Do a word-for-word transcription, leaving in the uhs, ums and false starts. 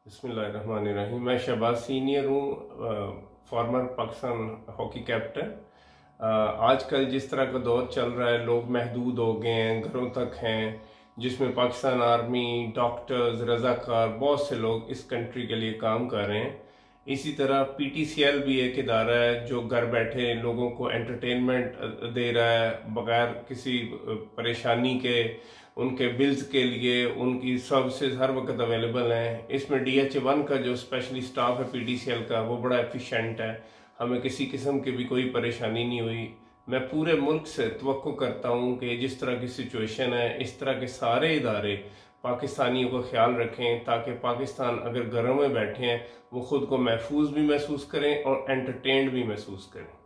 बिस्मिल्लाहिर्रहमानिर्रहीम। मैं शहबाज सीनियर हूँ, फॉर्मर पाकिस्तान हॉकी कैप्टन। आजकल जिस तरह का दौर चल रहा है, लोग महदूद हो गए हैं, घरों तक हैं, जिसमें पाकिस्तान आर्मी, डॉक्टर्स, रज़ाकार, बहुत से लोग इस कंट्री के लिए काम कर रहे हैं। इसी तरह पी टी सी एल भी एक इदारा है जो घर बैठे लोगों को एंटरटेनमेंट दे रहा है बगैर किसी परेशानी के। उनके बिल्स के लिए उनकी सर्विसेज हर वक्त अवेलेबल हैं। इसमें डी एच वन का जो स्पेशली स्टाफ है पी टी सी एल का, वो बड़ा एफिशिएंट है। हमें किसी किस्म की भी कोई परेशानी नहीं हुई। मैं पूरे मुल्क से तवक्को करता हूँ कि जिस तरह की सिचुएशन है, इस तरह के सारे इदारे पाकिस्तानियों का ख्याल रखें, ताकि पाकिस्तान अगर घरों में बैठे हैं वो खुद को महफूज भी महसूस करें और एंटरटेन्ड भी महसूस करें।